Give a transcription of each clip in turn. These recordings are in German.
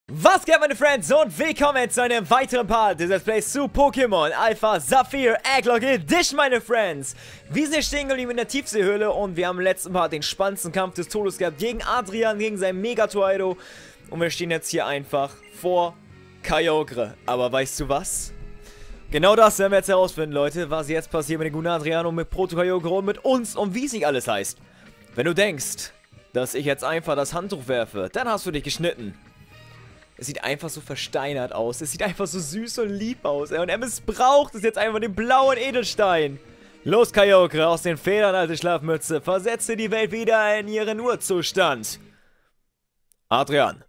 Was geht, meine Friends, und willkommen zu einem weiteren Part des Let's Plays zu Pokémon Alpha Sapphire Egglocke Edition, meine Friends. Wir sind hier stehen geblieben in der Tiefseehöhle und wir haben im letzten Part den spannendsten Kampf des Todes gehabt gegen Adrian, gegen sein Mega-Tornado. Und wir stehen jetzt hier einfach vor Kyogre. Aber weißt du was? Genau das werden wir jetzt herausfinden, Leute, was jetzt passiert mit dem guten Adrian und mit Proto-Kyogre und mit uns und wie es nicht alles heißt. Wenn du denkst, dass ich jetzt einfach das Handtuch werfe, dann hast du dich geschnitten. Es sieht einfach so versteinert aus. Es sieht einfach so süß und lieb aus. Und er missbraucht es jetzt einfach den blauen Edelstein. Los, Kyogre, aus den Federn, alte Schlafmütze. Versetze die Welt wieder in ihren Urzustand. Adrian.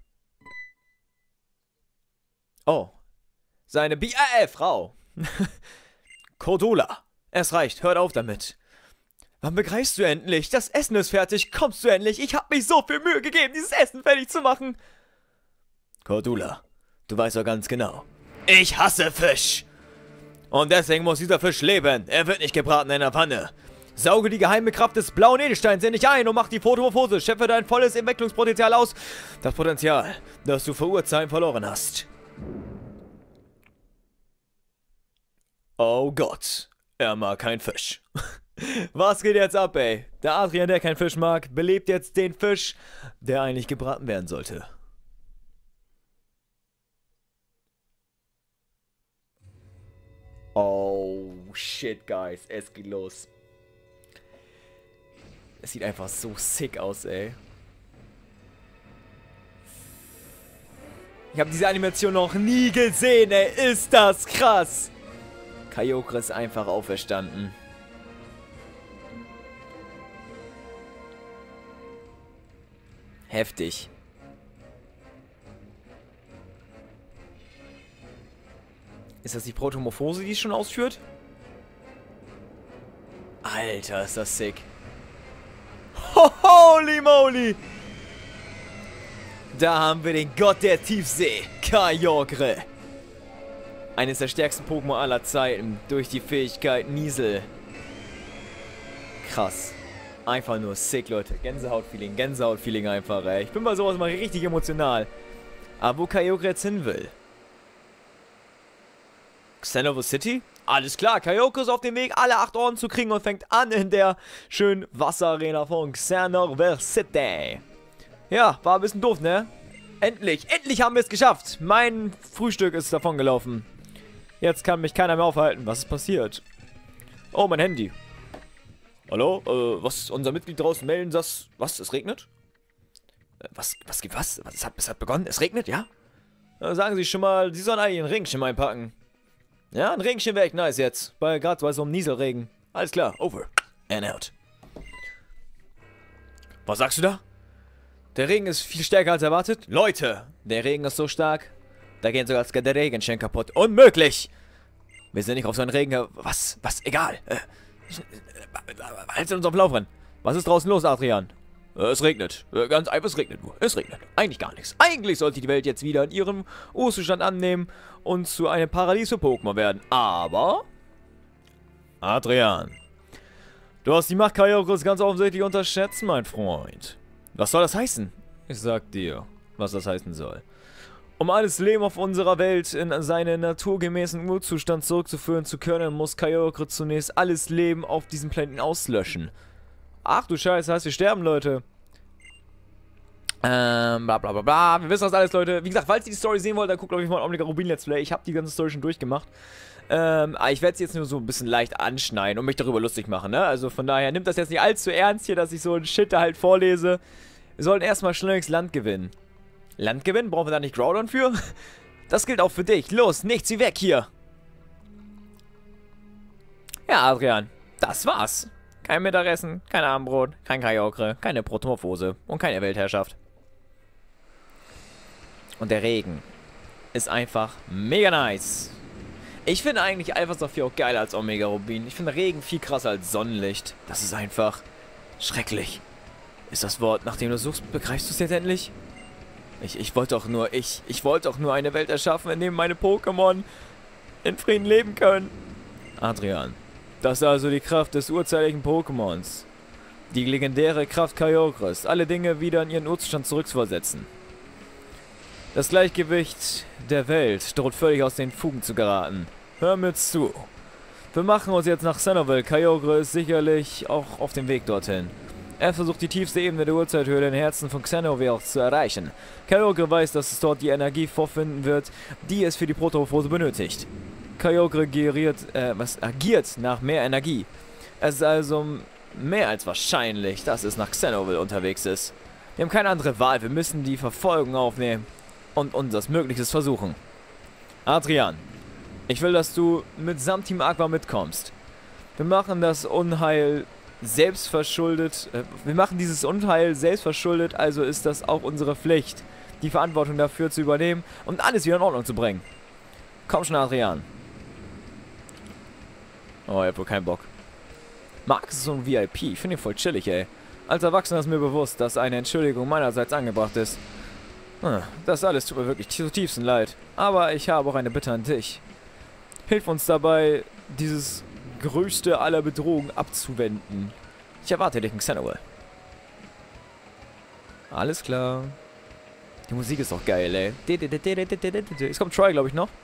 Oh. Seine Frau. Cordula. Es reicht, hört auf damit. Wann begreifst du endlich? Das Essen ist fertig. Kommst du endlich? Ich habe mich so viel Mühe gegeben, dieses Essen fertig zu machen. Cordula, du weißt doch ganz genau. Ich hasse Fisch! Und deswegen muss dieser Fisch leben. Er wird nicht gebraten in der Pfanne. Sauge die geheime Kraft des blauen Edelsteins in dich ein und mach die Photomorphose. Schöpfe dein volles Entwicklungspotenzial aus. Das Potenzial, das du vor Urzeiten verloren hast. Oh Gott, er mag keinen Fisch. Was geht jetzt ab, ey? Der Adrian, der keinen Fisch mag, belebt jetzt den Fisch, der eigentlich gebraten werden sollte. Oh, shit, guys. Es geht los. Es sieht einfach so sick aus, ey. Ich habe diese Animation noch nie gesehen, ey. Ist das krass. Kyogre ist einfach auferstanden. Heftig. Ist das die Protomorphose, die es schon ausführt? Alter, ist das sick. Holy moly! Da haben wir den Gott der Tiefsee, Kyogre. Eines der stärksten Pokémon aller Zeiten, durch die Fähigkeit Niesel. Krass. Einfach nur sick, Leute. Gänsehaut-Feeling einfach, ey. Ich bin bei sowas mal richtig emotional. Aber wo Kyogre jetzt hin will? Xenover City? Alles klar, Kyogre ist auf dem Weg, alle 8 Orden zu kriegen und fängt an in der schönen Wasserarena von Xenover City. Ja, war ein bisschen doof, ne? Endlich haben wir es geschafft. Mein Frühstück ist davon gelaufen. Jetzt kann mich keiner mehr aufhalten. Was ist passiert? Oh, mein Handy. Hallo? Was? Unser Mitglied draußen melden, dass... Was? Es regnet? Was? Es hat begonnen? Es regnet, ja? Sagen Sie schon mal, Sie sollen eigentlich einen Regenschirm einpacken. Ja, ein Regenschirm wäre echt nice jetzt. Gerade bei so einem Nieselregen. Alles klar, over. And out. Was sagst du da? Der Regen ist viel stärker als erwartet. Leute, der Regen ist so stark, da gehen sogar der Regenschirm kaputt. Unmöglich! Wir sind nicht auf so einen Regen... Was? Egal. Halt uns auf dem Laufenden. Was ist draußen los, Adrian? Es regnet. Ganz einfach, es regnet nur. Es regnet. Eigentlich gar nichts. Eigentlich sollte die Welt jetzt wieder in ihrem Urzustand annehmen und zu einem Paradies für Pokémon werden. Aber... Adrian. Du hast die Macht Kyogres ganz offensichtlich unterschätzt, mein Freund. Was soll das heißen? Ich sag dir, was das heißen soll. Um alles Leben auf unserer Welt in seinen naturgemäßen Urzustand zurückzuführen zu können, muss Kyogre zunächst alles Leben auf diesem Planeten auslöschen. Ach du Scheiße, heißt wir sterben, Leute. Bla bla bla bla. Wir wissen das alles, Leute. Wie gesagt, falls ihr die Story sehen wollt, dann guckt auf jeden Fall Omega Rubin Let's Play. Ich habe die ganze Story schon durchgemacht. Aber ich werde sie jetzt nur so ein bisschen leicht anschneiden und mich darüber lustig machen, ne? Also von daher, nimmt das jetzt nicht allzu ernst hier, dass ich so ein Shit da halt vorlese. Wir sollten erstmal schnell das Land gewinnen. Land gewinnen? Brauchen wir da nicht Groudon für? Das gilt auch für dich. Los, nichts wie weg hier. Ja, Adrian, das war's. Kein Mittagessen, kein Abendbrot, kein Kyogre, keine Protomorphose und keine Weltherrschaft. Und der Regen ist einfach mega nice. Ich finde eigentlich Alpha Sapphire auch geiler als Omega Rubin. Ich finde Regen viel krasser als Sonnenlicht. Das ist einfach schrecklich. Ist das Wort, nach dem du suchst, begreifst du es jetzt endlich? Ich wollte doch nur eine Welt erschaffen, in der meine Pokémon in Frieden leben können. Adrian. Das ist also die Kraft des urzeitlichen Pokémons. Die legendäre Kraft Kyogres, alle Dinge wieder in ihren Urzustand zurückzuversetzen. Das Gleichgewicht der Welt droht völlig aus den Fugen zu geraten. Hör mir zu. Wir machen uns jetzt nach Xenoville. Kyogre ist sicherlich auch auf dem Weg dorthin. Er versucht die tiefste Ebene der Urzeithöhle im Herzen von Xenoville zu erreichen. Kyogre weiß, dass es dort die Energie vorfinden wird, die es für die Protophose benötigt. Kyogre agiert nach mehr Energie. Es ist also mehr als wahrscheinlich, dass es nach Xenoville unterwegs ist. Wir haben keine andere Wahl, wir müssen die Verfolgung aufnehmen und unser Mögliches versuchen. Adrian, ich will, dass du mitsamt Team Aqua mitkommst. Wir machen das Unheil selbstverschuldet. Wir machen dieses Unheil selbstverschuldet, also ist das auch unsere Pflicht, die Verantwortung dafür zu übernehmen und alles wieder in Ordnung zu bringen. Komm schon, Adrian. Oh, er hat wohl keinen Bock. Mark ist so ein VIP. Ich finde ihn voll chillig, ey. Als Erwachsener ist mir bewusst, dass eine Entschuldigung meinerseits angebracht ist. Das alles tut mir wirklich zutiefst leid. Aber ich habe auch eine Bitte an dich. Hilf uns dabei, dieses größte aller Bedrohungen abzuwenden. Ich erwarte dich in Xenoville. Alles klar. Die Musik ist auch geil, ey. Jetzt kommt Troy, glaube ich, noch.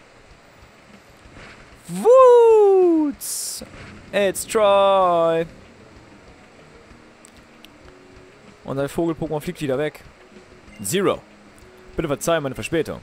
Woots! It's Troy! Und sein Vogel-Pokémon fliegt wieder weg. Zero. Bitte verzeih meine Verspätung.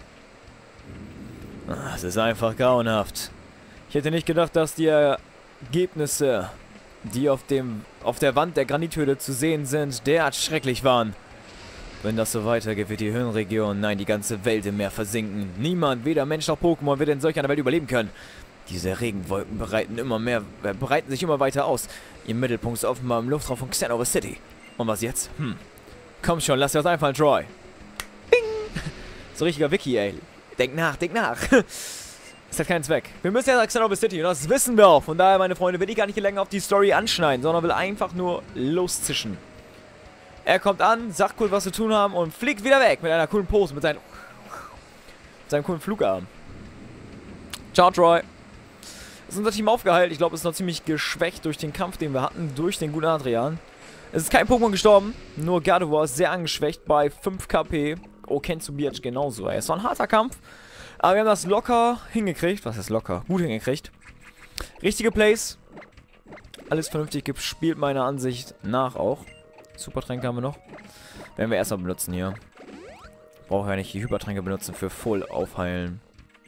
Es ist einfach grauenhaft. Ich hätte nicht gedacht, dass die Ergebnisse, die auf der Wand der Granithöhle zu sehen sind, derart schrecklich waren. Wenn das so weitergeht, wird die Höhenregion, nein, die ganze Welt im Meer versinken. Niemand, weder Mensch noch Pokémon, wird in solch einer Welt überleben können. Diese Regenwolken breiten sich immer weiter aus. Ihr Mittelpunkt ist offenbar im Luftraum von Xenoville City. Und was jetzt? Komm schon, lass dir was einfallen, Troy. Bing! So richtiger Wiki, ey. Denk nach, denk nach. Das hat keinen Zweck. Wir müssen ja nach Xenoville City und das wissen wir auch. Von daher, meine Freunde, will ich gar nicht hier länger auf die Story anschneiden, sondern will einfach nur loszischen. Er kommt an, sagt kurz, was zu tun haben und fliegt wieder weg mit einer coolen Pose, mit seinem coolen Flugarm. Ciao, Troy. Ist unser Team aufgeheilt. Ich glaube, es ist noch ziemlich geschwächt durch den Kampf, den wir hatten, durch den guten Adrian. Es ist kein Pokémon gestorben, nur Gardevoir ist sehr angeschwächt bei 5 KP. Oh, Kenzubiatch genauso, ey. Es war ein harter Kampf, aber wir haben das locker hingekriegt. Was heißt locker? Gut hingekriegt. Richtige Plays. Alles vernünftig gespielt, meiner Ansicht nach auch. Supertränke haben wir noch. Werden wir erstmal benutzen hier. Brauche ja nicht die Hypertränke benutzen für Full aufheilen.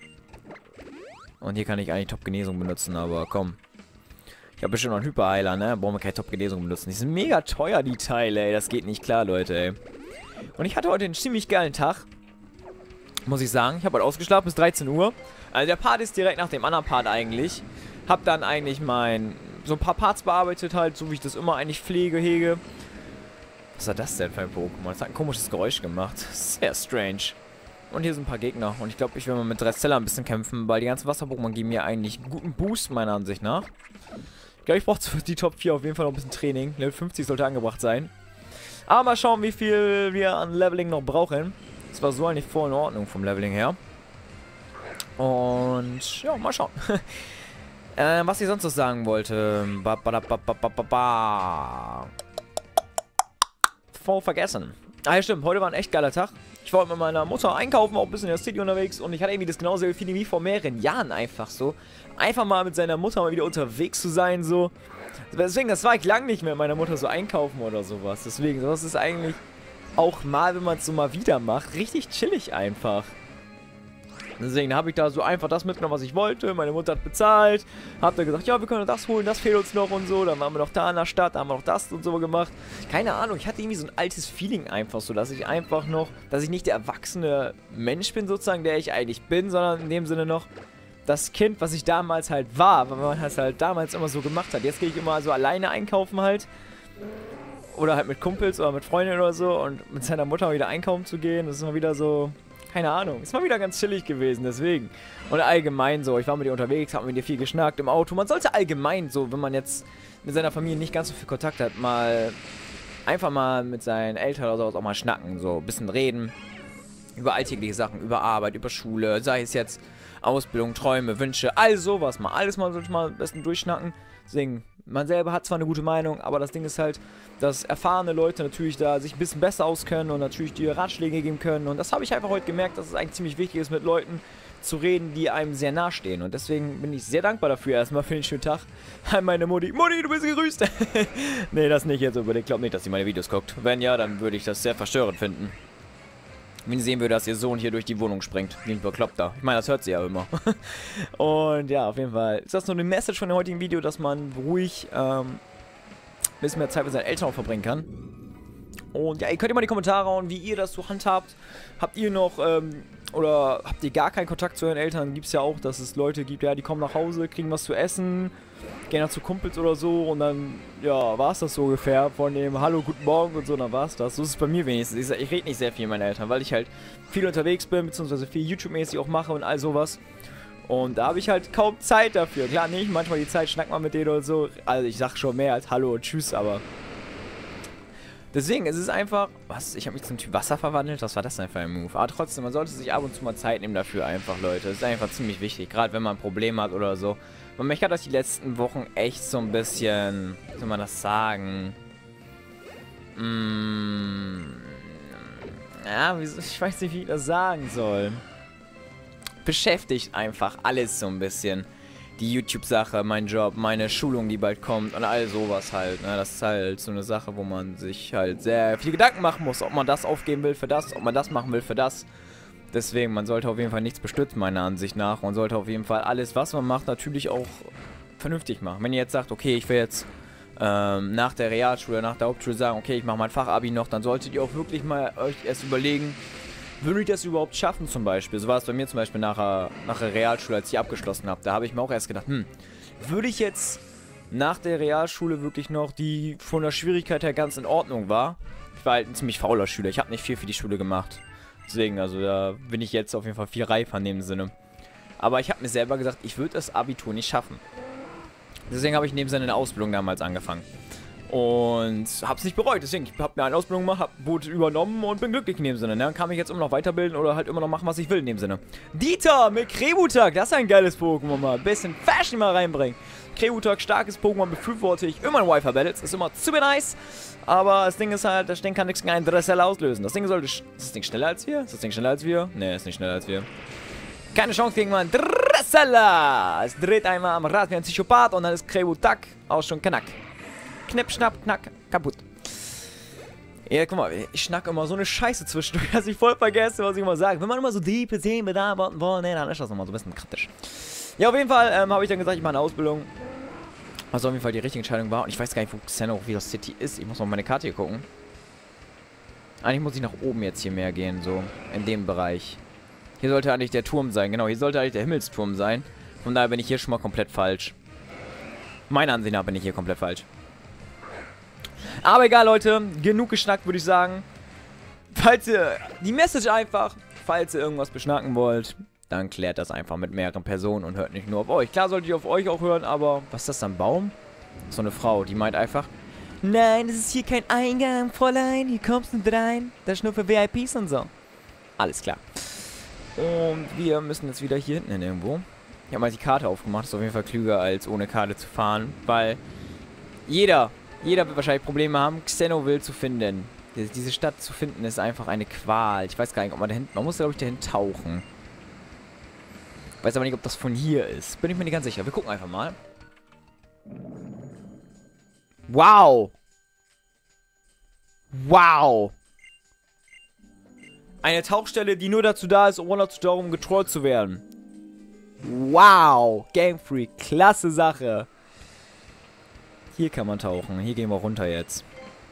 Und hier kann ich eigentlich Top-Genesung benutzen, aber komm. Ich habe bestimmt noch einen Hyperheiler, ne? Brauchen wir keine Top-Genesung benutzen. Die sind mega teuer, die Teile, ey. Das geht nicht klar, Leute, ey. Und ich hatte heute einen ziemlich geilen Tag. Muss ich sagen. Ich habe heute ausgeschlafen bis 13 Uhr. Also der Part ist direkt nach dem anderen Part eigentlich. Hab dann eigentlich so ein paar Parts bearbeitet halt, so wie ich das immer eigentlich pflege, hege. Was war das denn für ein Pokémon? Das hat ein komisches Geräusch gemacht. Sehr strange. Und hier sind ein paar Gegner. Und ich glaube, ich will mal mit Dressella ein bisschen kämpfen, weil die ganzen Wasser-Pokémon geben mir eigentlich einen guten Boost, meiner Ansicht nach. Ich glaube, ich brauche für die Top 4 auf jeden Fall noch ein bisschen Training. Level 50 sollte angebracht sein. Aber mal schauen, wie viel wir an Leveling noch brauchen. Das war so eigentlich voll in Ordnung vom Leveling her. Und ja, mal schauen. Was ich sonst noch sagen wollte. Voll vergessen. Ah ja, stimmt. Heute war ein echt geiler Tag. Ich war mit meiner Mutter einkaufen, auch ein bisschen in der City unterwegs. Und ich hatte irgendwie das genauso Feeling wie vor mehreren Jahren einfach so. Einfach mal mit seiner Mutter mal wieder unterwegs zu sein, so. Deswegen, das war ich lang nicht mehr mit meiner Mutter so einkaufen oder sowas. Deswegen, sowas ist eigentlich auch mal, wenn man es so mal wieder macht, richtig chillig einfach. Deswegen habe ich da so einfach das mitgenommen, was ich wollte. Meine Mutter hat bezahlt. Hab dann gesagt, ja, wir können das holen, das fehlt uns noch und so. Dann waren wir noch da in der Stadt, da haben wir noch das und so gemacht. Keine Ahnung, ich hatte irgendwie so ein altes Feeling einfach so, dass ich einfach noch, dass ich nicht der erwachsene Mensch bin sozusagen, der ich eigentlich bin, sondern in dem Sinne noch das Kind, was ich damals halt war, weil man das halt damals immer so gemacht hat. Jetzt gehe ich immer so alleine einkaufen halt. Oder halt mit Kumpels oder mit Freunden oder so. Und mit seiner Mutter mal wieder einkaufen zu gehen, das ist mal wieder so... Keine Ahnung, ist mal wieder ganz chillig gewesen, deswegen. Und allgemein so, ich war mit ihr unterwegs, hab mit ihr viel geschnackt im Auto. Man sollte allgemein so, wenn man jetzt mit seiner Familie nicht ganz so viel Kontakt hat, mal einfach mal mit seinen Eltern oder sowas auch mal schnacken. So ein bisschen reden über alltägliche Sachen, über Arbeit, über Schule, sei es jetzt Ausbildung, Träume, Wünsche, all sowas mal. Alles mal sollte mal am besten durchschnacken. Deswegen Man selber hat zwar eine gute Meinung, aber das Ding ist halt, dass erfahrene Leute natürlich da sich ein bisschen besser auskennen und natürlich dir Ratschläge geben können. Und das habe ich einfach heute gemerkt, dass es eigentlich ziemlich wichtig ist, mit Leuten zu reden, die einem sehr nahe stehen. Und deswegen bin ich sehr dankbar dafür erstmal für den schönen Tag. Hi meine Mutti. Mutti, du bist gegrüßt. Nee, das nicht jetzt unbedingt. Ich glaube nicht, dass sie meine Videos guckt. Wenn ja, dann würde ich das sehr verstörend finden. Wenn sie sehen würde, dass ihr Sohn hier durch die Wohnung springt. Wie ein Bekloppter. Ich meine, das hört sie ja immer. Und ja, auf jeden Fall ist das nur eine Message von dem heutigen Video, dass man ruhig ein bisschen mehr Zeit mit seinen Eltern auch verbringen kann. Und ja, ihr könnt immer in die Kommentare hauen, wie ihr das so handhabt. Habt ihr noch, oder habt ihr gar keinen Kontakt zu euren Eltern? Gibt es ja auch, dass es Leute gibt, ja, die kommen nach Hause, kriegen was zu essen, gehen dann zu Kumpels oder so und dann, ja, war es das so ungefähr von dem Hallo, guten Morgen und so, dann war es das. So ist es bei mir wenigstens. Ich rede nicht sehr viel mit meinen Eltern, weil ich halt viel unterwegs bin, beziehungsweise viel YouTube-mäßig auch mache und all sowas. Und da habe ich halt kaum Zeit dafür. Klar, nicht manchmal die Zeit, schnack mal mit denen oder so. Also ich sag schon mehr als Hallo und Tschüss, aber... Deswegen, es ist einfach... Was? Ich habe mich zum Typ Wasser verwandelt? Was war das denn für ein Move? Aber trotzdem, man sollte sich ab und zu mal Zeit nehmen dafür einfach, Leute. Das ist einfach ziemlich wichtig, gerade wenn man ein Problem hat oder so. Und mich hat das die letzten Wochen echt so ein bisschen... Wie soll man das sagen? Ja, ich weiß nicht, wie ich das sagen soll. Beschäftigt einfach alles so ein bisschen. Die YouTube-Sache, mein Job, meine Schulung, die bald kommt und all sowas halt. Ne? Das ist halt so eine Sache, wo man sich halt sehr viel Gedanken machen muss, ob man das aufgeben will für das, ob man das machen will für das. Deswegen, man sollte auf jeden Fall nichts bestürzen, meiner Ansicht nach. Man sollte auf jeden Fall alles, was man macht, natürlich auch vernünftig machen. Wenn ihr jetzt sagt, okay, ich will jetzt nach der Realschule, nach der Hauptschule sagen, okay, ich mache mein Fachabi noch, dann solltet ihr auch wirklich mal euch erst überlegen, würde ich das überhaupt schaffen zum Beispiel? So war es bei mir zum Beispiel nach der Realschule, als ich abgeschlossen habe. Da habe ich mir auch erst gedacht, würde ich jetzt nach der Realschule wirklich noch, die von der Schwierigkeit her ganz in Ordnung war. Ich war halt ein ziemlich fauler Schüler, ich habe nicht viel für die Schule gemacht. Deswegen, also da bin ich jetzt auf jeden Fall viel reifer in dem Sinne. Aber ich habe mir selber gesagt, ich würde das Abitur nicht schaffen. Deswegen habe ich in dem Sinne eine Ausbildung damals angefangen. Und habe es nicht bereut. Deswegen, ich habe mir eine Ausbildung gemacht, wurde übernommen und bin glücklich in dem Sinne. Ne? Dann kann ich jetzt immer noch weiterbilden oder halt immer noch machen, was ich will in dem Sinne. Dieter mit Krebutag, das ist ein geiles Pokémon mal. Ein bisschen Fashion mal reinbringen. Krebutag, starkes Pokémon, befürworte ich immer in Wi-Fi-Battles. Ist immer super nice. Aber das Ding ist halt, das Ding kann nichts gegen einen Dressel auslösen. Das Ding sollte... Ist das Ding schneller als wir? Ist das Ding schneller als wir? Ne, ist nicht schneller als wir. Keine Chance gegen meinen Dresseller. Es dreht einmal am Rad wie ein Psychopath und dann ist Krebutag auch schon Knack. Knipp, schnapp, knack, kaputt. Ja, guck mal, ich schnack immer so eine Scheiße zwischendurch, dass ich voll vergesse, was ich immer sage. Wenn man immer so die PC bearbeiten will, ne, dann ist das nochmal so ein bisschen kritisch. Ja, auf jeden Fall habe ich dann gesagt, ich mache eine Ausbildung. Was auf jeden Fall die richtige Entscheidung war. Und ich weiß gar nicht, wo Xeno wieder City ist. Ich muss mal meine Karte hier gucken. Eigentlich muss ich nach oben jetzt hier mehr gehen, so in dem Bereich. Hier sollte eigentlich der Turm sein, genau, hier sollte eigentlich der Himmelsturm sein. Von daher bin ich hier schon mal komplett falsch. Meiner Ansicht nach bin ich hier komplett falsch. Aber egal, Leute, genug geschnackt, würde ich sagen. Falls ihr, die Message einfach, falls ihr irgendwas beschnacken wollt, dann klärt das einfach mit mehreren Personen und hört nicht nur auf euch. Klar solltet ihr auf euch auch hören, aber was ist das, ein Baum? So eine Frau, die meint einfach, nein, das ist hier kein Eingang, Fräulein, hier kommst du nicht rein. Das ist nur für VIPs und so. Alles klar. Und wir müssen jetzt wieder hier hinten hin irgendwo. Ich habe mal die Karte aufgemacht, ist auf jeden Fall klüger, als ohne Karte zu fahren, weil jeder wird wahrscheinlich Probleme haben, Xenoville zu finden. Diese Stadt zu finden ist einfach eine Qual. Ich weiß gar nicht, ob man da hinten... Man muss, glaube ich, dahin tauchen. Weiß aber nicht, ob das von hier ist. Bin ich mir nicht ganz sicher. Wir gucken einfach mal. Wow! Wow! Eine Tauchstelle, die nur dazu da ist, um getrollt zu werden. Wow! Game Freak. Klasse Sache. Hier kann man tauchen. Hier gehen wir runter jetzt.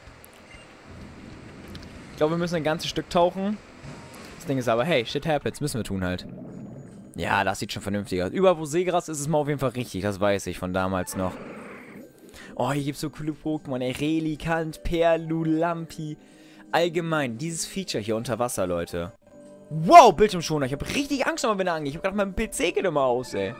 Ich glaube, wir müssen ein ganzes Stück tauchen. Das Ding ist aber, hey, shit happens. Müssen wir tun halt. Ja, das sieht schon vernünftig aus. Überall, wo Seegras ist, ist es mal auf jeden Fall richtig. Das weiß ich von damals noch. Oh, hier gibt es so coole Pokémon. Ey, Relikant, Perlulampi. Allgemein, dieses Feature hier unter Wasser, Leute. Wow, Bildschirmschoner. Ich habe richtig Angst, wenn er angeht. Ich habe gedacht, mein PC geht immer aus, ey.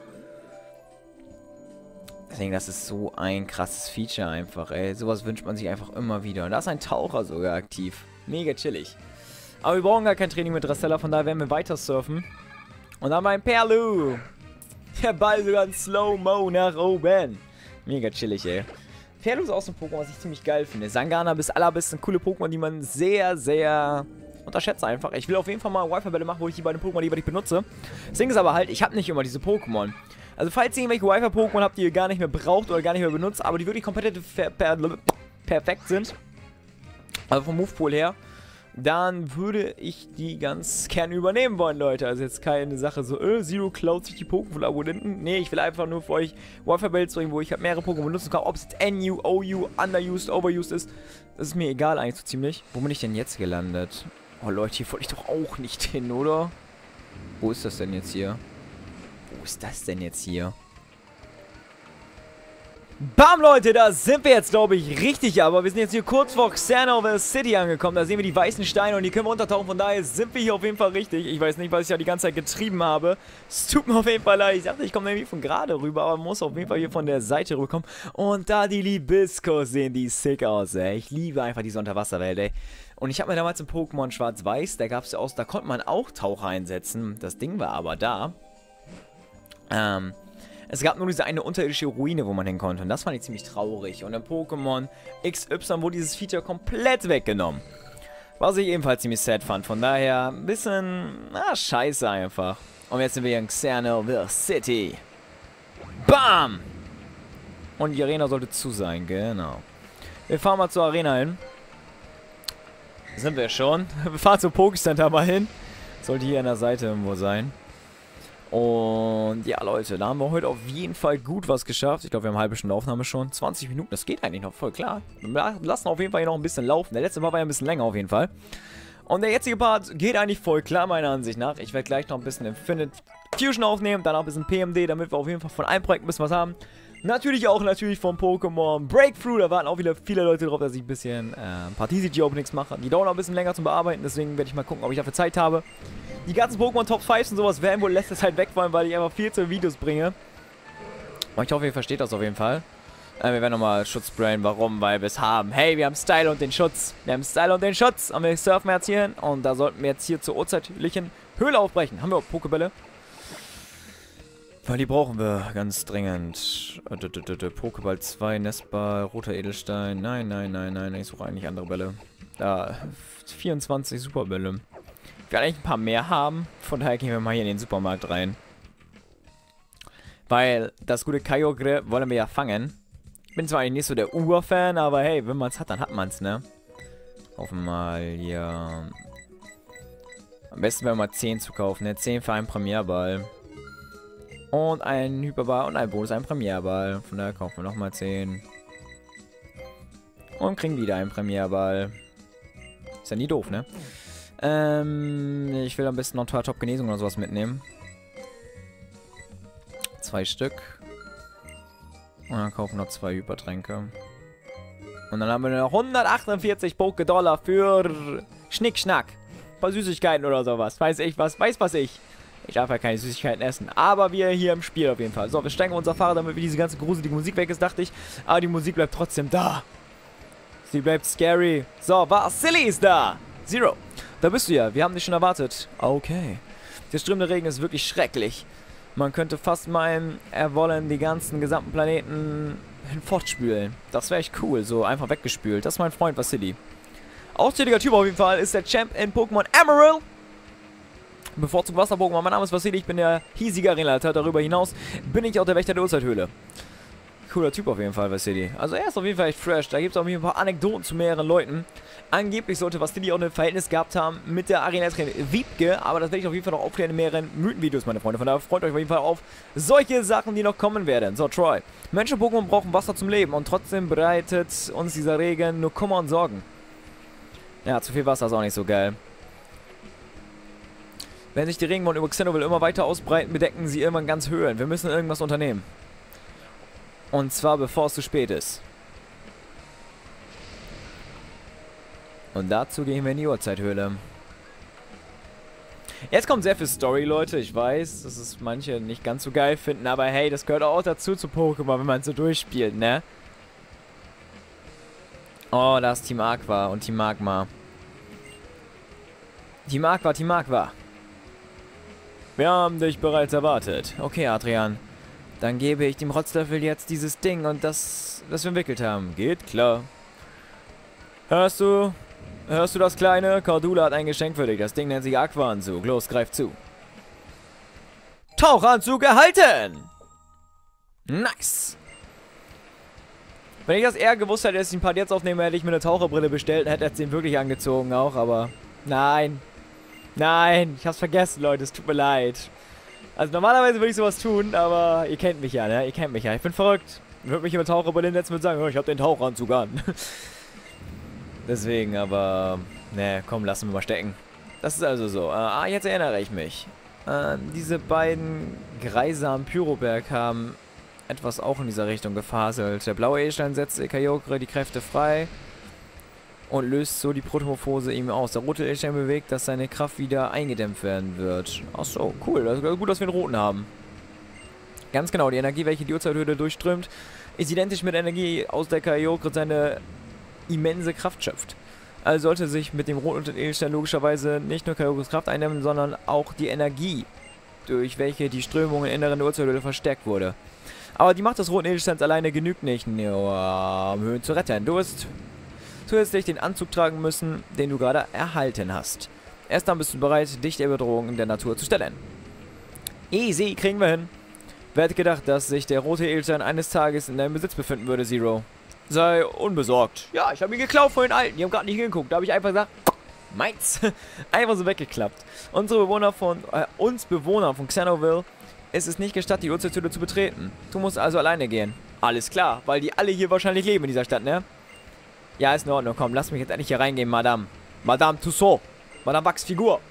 Deswegen, das ist so ein krasses Feature einfach, ey. Sowas wünscht man sich einfach immer wieder. Und da ist ein Taucher sogar aktiv. Mega chillig. Aber wir brauchen gar kein Training mit Dressella, von daher werden wir weiter surfen. Und dann mein Perlu. Der Ball sogar in Slow-Mo nach oben. Mega chillig, ey. Pferdelos ist auch so ein Pokémon, was ich ziemlich geil finde. Sangana bis Alabis sind coole Pokémon, die man sehr, sehr unterschätzt einfach. Ich will auf jeden Fall mal Wi-Fi-Bälle machen, wo ich die beiden Pokémon, die ich benutze. Das Ding ist aber halt, ich habe nicht immer diese Pokémon. Also falls ihr irgendwelche Wi-Fi-Pokémon habt, die ihr gar nicht mehr braucht oder gar nicht mehr benutzt, aber die wirklich komplett perfekt sind, also vom Movepool her, dann würde ich die ganz gerne übernehmen wollen, Leute. Also jetzt keine Sache so, Zero klaut sich die Pokémon-Abonnenten. Nee, ich will einfach nur für euch Wi-Fi-Bells bringen, wo ich halt mehrere Pokémon benutzen kann. Ob es jetzt NU, OU, Underused, Overused ist, das ist mir egal eigentlich so ziemlich. Wo bin ich denn jetzt gelandet? Oh Leute, hier wollte ich doch auch nicht hin, oder? Wo ist das denn jetzt hier? Wo ist das denn jetzt hier? Bam, Leute, da sind wir jetzt, glaube ich, richtig. Aber wir sind jetzt hier kurz vor Xanova City angekommen. Da sehen wir die weißen Steine und die können wir untertauchen. Von daher sind wir hier auf jeden Fall richtig. Ich weiß nicht, was ich ja die ganze Zeit getrieben habe. Es tut mir auf jeden Fall leid. Ich dachte, ich komme nämlich von gerade rüber, aber man muss auf jeden Fall hier von der Seite rüberkommen. Und da die Libiskos sehen die sick aus, ey. Ich liebe einfach diese Unterwasserwelt, ey. Und ich habe mir damals im Pokémon Schwarz-Weiß, da gab es ja auch, da konnte man auch Taucher einsetzen. Das Ding war aber da. Es gab nur diese eine unterirdische Ruine, wo man hin konnte. Und das fand ich ziemlich traurig. Und im Pokémon XY wurde dieses Feature komplett weggenommen. Was ich ebenfalls ziemlich sad fand. Von daher ein bisschen, scheiße einfach. Und jetzt sind wir hier in Xanova City. Bam! Und die Arena sollte zu sein, genau. Wir fahren mal zur Arena hin. Sind wir schon. Wir fahren zum Pokecenter mal hin. Sollte hier an der Seite irgendwo sein. Und ja, Leute, da haben wir heute auf jeden Fall gut was geschafft. Ich glaube, wir haben eine halbe Stunde Aufnahme schon. 20 Minuten, das geht eigentlich noch voll klar. Wir lassen auf jeden Fall hier noch ein bisschen laufen. Der letzte Part war ja ein bisschen länger auf jeden Fall. Und der jetzige Part geht eigentlich voll klar, meiner Ansicht nach. Ich werde gleich noch ein bisschen Infinite Fusion aufnehmen, danach ein bisschen PMD, damit wir auf jeden Fall von einem Projekt ein bisschen was haben. Natürlich auch vom Pokémon Breakthrough. Da warten auch wieder viele Leute drauf, dass ich ein bisschen ein paar TCG-Openings mache. Die dauern auch ein bisschen länger zum Bearbeiten, deswegen werde ich mal gucken, ob ich dafür Zeit habe. Die ganzen Pokémon Top 5s und sowas werden wohl letzte Zeit wegfallen, weil ich einfach viel zu Videos bringe. Und ich hoffe, ihr versteht das auf jeden Fall. Wir werden nochmal Schutz sprayen. Warum? Weil wir es haben. Hey, wir haben Style und den Schutz. Wir haben Style und den Schutz. Und wir surfen jetzt hier hin. Und da sollten wir jetzt hier zur urzeitlichen Höhle aufbrechen. Haben wir auch Pokébälle? Weil die brauchen wir ganz dringend. Pokéball 2, Nestball, roter Edelstein. Nein, nein, nein, nein. Ich suche eigentlich andere Bälle. Da, 24 Superbälle. Ich werde eigentlich ein paar mehr haben. Von daher gehen wir mal hier in den Supermarkt rein. Weil das gute Kyogre wollen wir ja fangen. Ich bin zwar eigentlich nicht so der Urfan, aber hey, wenn man es hat, dann hat man es, ne? Hoffen mal hier. Am besten wäre mal 10 zu kaufen, ne? 10 für einen Premierball. Und ein Hyperball und ein Bonus, ein Premierball. Von daher kaufen wir nochmal 10. Und kriegen wieder einen Premierball. Ist ja nie doof, ne? Ich will am besten noch Top Genesung oder sowas mitnehmen. 2 Stück. Und dann kaufen wir noch 2 Hypertränke. Und dann haben wir noch 148 Poké-Dollar für Schnickschnack. Ein paar Süßigkeiten oder sowas. Weiß was ich. Ich darf ja keine Süßigkeiten essen. Aber wir hier im Spiel auf jeden Fall. So, wir steigen auf unser Fahrrad, damit wir diese ganze gruselige Musik weg ist, dachte ich. Aber die Musik bleibt trotzdem da. Sie bleibt scary. So, Silly ist da. Zero. Da bist du ja. Wir haben dich schon erwartet. Okay. Der strömende Regen ist wirklich schrecklich. Man könnte fast meinen, er wolle die gesamten Planeten hinfortspülen. Das wäre echt cool. So einfach weggespült. Das ist mein Freund Vasili. Auszähliger Typ auf jeden Fall. Ist der Champ in Pokémon Emerald. Bevorzugt Wasser-Pokémon. Mein Name ist Vasili. Ich bin der hiesige Arenaleiter. Darüber hinaus bin ich auch der Wächter der Urzeithöhle. Cooler Typ auf jeden Fall, Vasili. Also er ist auf jeden Fall echt fresh. Da gibt es auch ein paar Anekdoten zu mehreren Leuten. Angeblich sollte Vasili auch ein Verhältnis gehabt haben mit der Arena-Trainerin Wiebke. Aber das werde ich auf jeden Fall noch aufklären in mehreren Mythenvideos, meine Freunde. Von daher freut euch auf jeden Fall auf solche Sachen, die noch kommen werden. So, Troy. Menschen-Pokémon brauchen Wasser zum Leben. Und trotzdem bereitet uns dieser Regen nur Kummer und Sorgen. Ja, zu viel Wasser ist auch nicht so geil. Wenn sich die Regenwolken über Xenoville immer weiter ausbreiten, bedecken sie irgendwann ganz Höhlen. Wir müssen irgendwas unternehmen. Und zwar bevor es zu spät ist. Und dazu gehen wir in die Urzeithöhle. Jetzt kommt sehr viel Story, Leute. Ich weiß, dass es manche nicht ganz so geil finden. Aber hey, das gehört auch dazu zu Pokémon, wenn man so durchspielt, ne? Oh, da ist Team Aqua und Team Magma. Team Aqua, Team Aqua. Wir haben dich bereits erwartet. Okay, Adrian. Dann gebe ich dem Rotzlöffel jetzt dieses Ding und das wir entwickelt haben. Geht klar. Hörst du das, Kleine? Cordula hat ein Geschenk für dich. Das Ding nennt sich Aquaanzug. Los, greif zu. Tauchanzug erhalten! Nice! Wenn ich das eher gewusst hätte, dass ich ein Part jetzt aufnehme, hätte ich mir eine Taucherbrille bestellt und hätte jetzt den wirklich angezogen auch, aber... Nein. Nein, ich hab's vergessen, Leute. Es tut mir leid. Also normalerweise würde ich sowas tun, aber ihr kennt mich ja, ne? Ihr kennt mich ja. Ich bin verrückt. Ich würde mich immer Taucherbrille setzen und sagen, oh, ich hab den Tauchanzug an. Deswegen, aber... Ne, komm, lassen wir mal stecken. Das ist also so. Jetzt erinnere ich mich. Diese beiden Greise Pyroberg haben etwas auch in dieser Richtung gefaselt. Der blaue Edelstein setzt Kyogre die Kräfte frei und löst so die Protomorphose ihm aus. Der rote Edelstein bewegt, dass seine Kraft wieder eingedämpft werden wird. Ach so, cool. Das ist gut, dass wir einen roten haben. Ganz genau, die Energie, welche die Urzeithöhle durchströmt, ist identisch mit Energie, aus der Kyogre seine immense Kraft schöpft. Also sollte sich mit dem roten Edelstein logischerweise nicht nur Kyogres Kraft eindämmen, sondern auch die Energie, durch welche die Strömung im Inneren der Urzeithöhle verstärkt wurde. Aber die Macht des roten Edelsteins alleine genügt nicht, um Höhen zu retten. Du wirst zusätzlich den Anzug tragen müssen, den du gerade erhalten hast. Erst dann bist du bereit, dich der Bedrohung in der Natur zu stellen. Easy, kriegen wir hin. Wer hätte gedacht, dass sich der rote Edelstein eines Tages in deinem Besitz befinden würde, Zero? Sei unbesorgt. Ja, ich habe ihn geklaut von den Alten. Die haben gerade nicht hingeguckt. Da habe ich einfach gesagt, meins. Einfach so weggeklappt. Uns Bewohner von Xanoville ist es nicht gestattet, die Urzeithöhle zu betreten. Du musst also alleine gehen. Alles klar, weil die alle hier wahrscheinlich leben in dieser Stadt, ne? Ja, ist in Ordnung. Komm, lass mich jetzt endlich hier reingehen, Madame. Madame Tussaud. Madame Wachsfigur.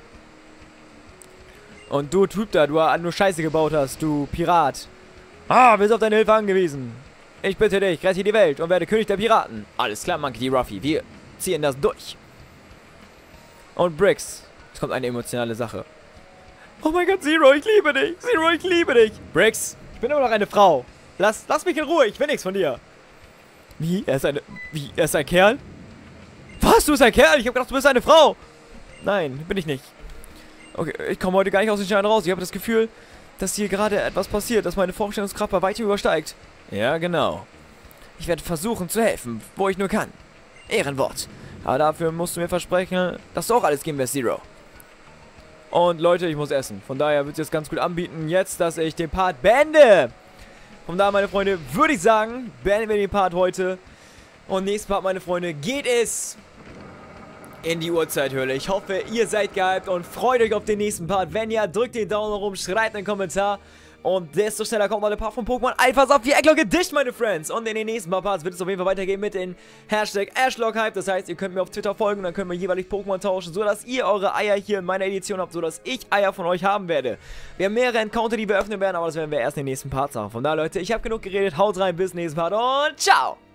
Und du Typ da, du nur Scheiße gebaut hast, du Pirat. Wir sind auf deine Hilfe angewiesen. Ich bitte dich, rette die Welt und werde König der Piraten. Alles klar, Monkey D. Ruffy. Wir ziehen das durch. Und Brix. Es kommt eine emotionale Sache. Oh mein Gott, Zero, ich liebe dich. Zero, ich liebe dich. Brix, ich bin immer noch eine Frau. Lass mich in Ruhe, ich will nichts von dir. Wie? Er ist ein Kerl? Was? Du bist ein Kerl? Ich hab gedacht, du bist eine Frau. Nein, bin ich nicht. Okay, ich komme heute gar nicht aus den Steinen raus. Ich habe das Gefühl, dass hier gerade etwas passiert, das meine Vorstellungskraft bei weitem übersteigt. Ja, genau. Ich werde versuchen zu helfen, wo ich nur kann. Ehrenwort. Aber dafür musst du mir versprechen, dass du auch alles geben wirst, Zero. Und Leute, ich muss essen. Von daher wird es jetzt ganz gut anbieten, jetzt, dass ich den Part beende. Von daher, meine Freunde, würde ich sagen, beenden wir den Part heute. Und nächsten Part, meine Freunde, geht es in die Urzeithöhle. Ich hoffe, ihr seid gehypt und freut euch auf den nächsten Part. Wenn ja, drückt den Daumen nach oben, schreibt einen Kommentar. Und desto schneller kommt mal ein paar von Pokémon Alphas auf die Eggglocke dicht, meine Friends. Und in den nächsten paar Parts wird es auf jeden Fall weitergehen mit den Hashtag AshlockHype. Das heißt, ihr könnt mir auf Twitter folgen und dann können wir jeweilig Pokémon tauschen, sodass ihr eure Eier hier in meiner Edition habt, sodass ich Eier von euch haben werde. Wir haben mehrere Encounter, die wir öffnen werden, aber das werden wir erst in den nächsten Parts machen. Von daher, Leute, ich habe genug geredet. Haut rein, bis nächsten Part und ciao!